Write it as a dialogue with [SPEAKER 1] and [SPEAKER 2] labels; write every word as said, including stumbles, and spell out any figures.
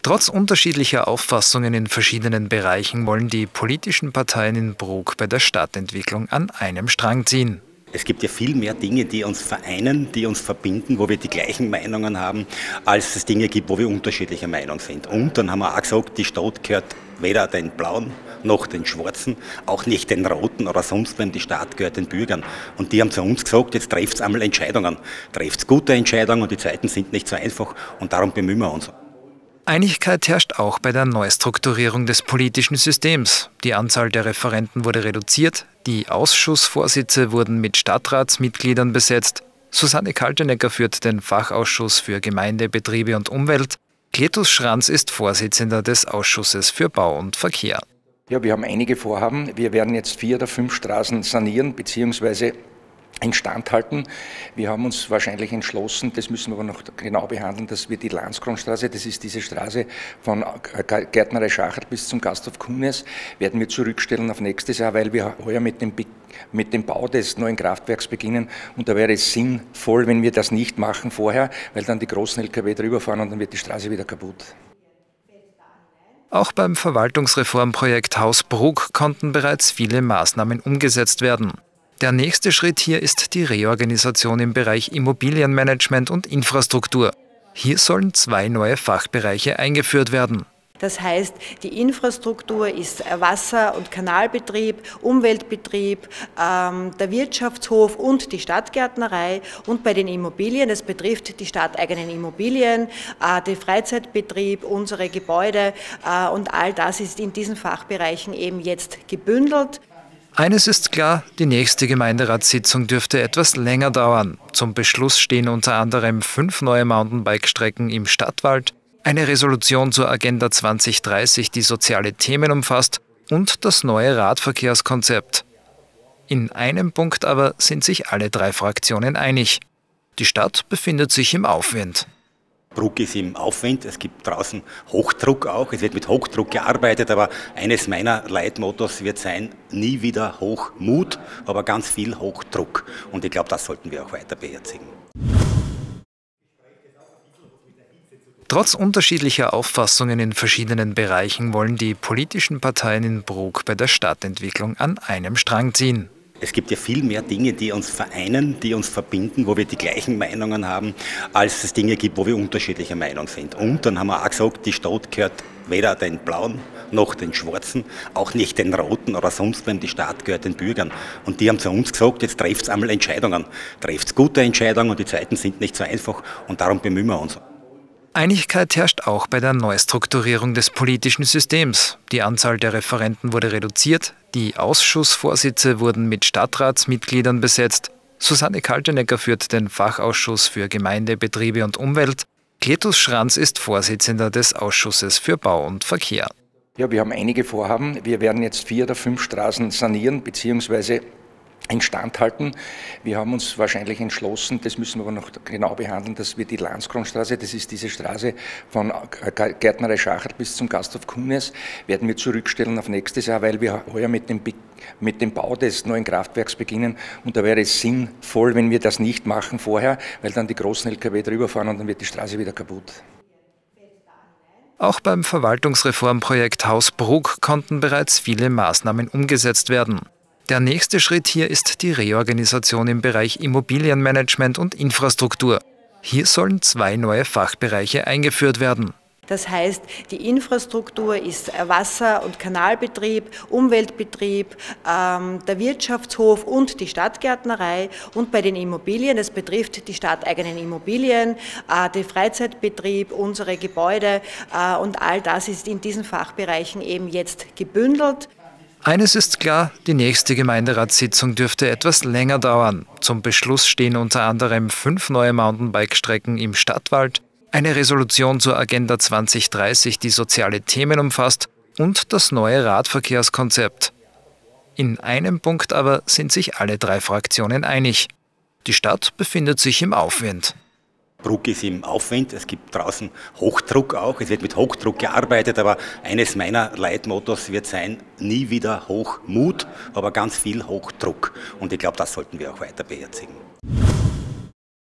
[SPEAKER 1] Trotz unterschiedlicher Auffassungen in verschiedenen Bereichen wollen die politischen Parteien in Brugg bei der Stadtentwicklung an einem Strang ziehen.
[SPEAKER 2] Es gibt ja viel mehr Dinge, die uns vereinen, die uns verbinden, wo wir die gleichen Meinungen haben, als es Dinge gibt, wo wir unterschiedlicher Meinung sind. Und dann haben wir auch gesagt, die Stadt gehört weder den Blauen noch den Schwarzen, auch nicht den Roten oder sonst wem. Die Stadt gehört den Bürgern. Und die haben zu uns gesagt, jetzt trefft einmal Entscheidungen. Trefft gute Entscheidungen und die Zeiten sind nicht so einfach und darum bemühen wir uns.
[SPEAKER 1] Einigkeit herrscht auch bei der Neustrukturierung des politischen Systems. Die Anzahl der Referenten wurde reduziert, die Ausschussvorsitze wurden mit Stadtratsmitgliedern besetzt. Susanne Kaltenecker führt den Fachausschuss für Gemeinde, Betriebe und Umwelt. Cletus Schranz ist Vorsitzender des Ausschusses für Bau und Verkehr.
[SPEAKER 3] Ja, wir haben einige Vorhaben. Wir werden jetzt vier oder fünf Straßen sanieren bzw. instand halten. Wir haben uns wahrscheinlich entschlossen, das müssen wir aber noch genau behandeln, dass wir die Landskronstraße, das ist diese Straße von Gärtnerei Schachert bis zum Gasthof Kunes, werden wir zurückstellen auf nächstes Jahr, weil wir heuer mit dem, mit dem Bau des neuen Kraftwerks beginnen und da wäre es sinnvoll, wenn wir das nicht machen vorher, weil dann die großen L K W drüber fahren und dann wird die Straße wieder kaputt.
[SPEAKER 1] Auch beim Verwaltungsreformprojekt Haus Brugg konnten bereits viele Maßnahmen umgesetzt werden. Der nächste Schritt hier ist die Reorganisation im Bereich Immobilienmanagement und Infrastruktur. Hier sollen zwei neue Fachbereiche eingeführt werden.
[SPEAKER 4] Das heißt, die Infrastruktur ist Wasser- und Kanalbetrieb, Umweltbetrieb, ähm, der Wirtschaftshof und die Stadtgärtnerei. Und bei den Immobilien, das betrifft die stadteigenen Immobilien, äh, den Freizeitbetrieb, unsere Gebäude äh, und all das ist in diesen Fachbereichen eben jetzt gebündelt.
[SPEAKER 1] Eines ist klar, die nächste Gemeinderatssitzung dürfte etwas länger dauern. Zum Beschluss stehen unter anderem fünf neue Mountainbike-Strecken im Stadtwald, eine Resolution zur Agenda zwanzig dreißig, die soziale Themen umfasst, und das neue Radverkehrskonzept. In einem Punkt aber sind sich alle drei Fraktionen einig. Die Stadt befindet sich im Aufwind.
[SPEAKER 2] Brugg ist im Aufwind, es gibt draußen Hochdruck auch, es wird mit Hochdruck gearbeitet, aber eines meiner Leitmottos wird sein, nie wieder Hochmut, aber ganz viel Hochdruck. Und ich glaube, das sollten wir auch weiter beherzigen.
[SPEAKER 1] Trotz unterschiedlicher Auffassungen in verschiedenen Bereichen wollen die politischen Parteien in Brugg bei der Stadtentwicklung an einem Strang ziehen.
[SPEAKER 2] Es gibt ja viel mehr Dinge, die uns vereinen, die uns verbinden, wo wir die gleichen Meinungen haben, als es Dinge gibt, wo wir unterschiedlicher Meinung sind. Und dann haben wir auch gesagt, die Stadt gehört weder den Blauen noch den Schwarzen, auch nicht den Roten oder sonst wem. Die Stadt gehört den Bürgern. Und die haben zu uns gesagt, jetzt trefft einmal Entscheidungen. Trefft gute Entscheidungen und die Zeiten sind nicht so einfach und darum bemühen wir uns.
[SPEAKER 1] Einigkeit herrscht auch bei der Neustrukturierung des politischen Systems. Die Anzahl der Referenten wurde reduziert, die Ausschussvorsitze wurden mit Stadtratsmitgliedern besetzt. Susanne Kaltenecker führt den Fachausschuss für Gemeinde, Betriebe und Umwelt. Cletus Schranz ist Vorsitzender des Ausschusses für Bau und Verkehr.
[SPEAKER 3] Ja, wir haben einige Vorhaben. Wir werden jetzt vier oder fünf Straßen sanieren bzw. instand halten. Wir haben uns wahrscheinlich entschlossen, das müssen wir aber noch genau behandeln, dass wir die Landskronstraße, das ist diese Straße von Gärtnerei Schachert bis zum Gasthof Kunes, werden wir zurückstellen auf nächstes Jahr, weil wir heuer mit dem, mit dem Bau des neuen Kraftwerks beginnen und da wäre es sinnvoll, wenn wir das nicht machen vorher, weil dann die großen L K W drüber fahren und dann wird die Straße wieder kaputt.
[SPEAKER 1] Auch beim Verwaltungsreformprojekt Haus Brugg konnten bereits viele Maßnahmen umgesetzt werden. Der nächste Schritt hier ist die Reorganisation im Bereich Immobilienmanagement und Infrastruktur. Hier sollen zwei neue Fachbereiche eingeführt werden.
[SPEAKER 4] Das heißt, die Infrastruktur ist Wasser- und Kanalbetrieb, Umweltbetrieb, ähm, der Wirtschaftshof und die Stadtgärtnerei. Und bei den Immobilien, das betrifft die stadteigenen Immobilien, äh, den Freizeitbetrieb, unsere Gebäude äh, und all das ist in diesen Fachbereichen eben jetzt gebündelt.
[SPEAKER 1] Eines ist klar, die nächste Gemeinderatssitzung dürfte etwas länger dauern. Zum Beschluss stehen unter anderem fünf neue Mountainbike-Strecken im Stadtwald, eine Resolution zur Agenda zwanzig dreißig, die soziale Themen umfasst, und das neue Radverkehrskonzept. In einem Punkt aber sind sich alle drei Fraktionen einig. Die Stadt befindet sich im Aufwind.
[SPEAKER 2] Brugg ist im Aufwind, es gibt draußen Hochdruck auch, es wird mit Hochdruck gearbeitet, aber eines meiner Leitmottos wird sein, nie wieder Hochmut, aber ganz viel Hochdruck. Und ich glaube, das sollten wir auch weiter beherzigen.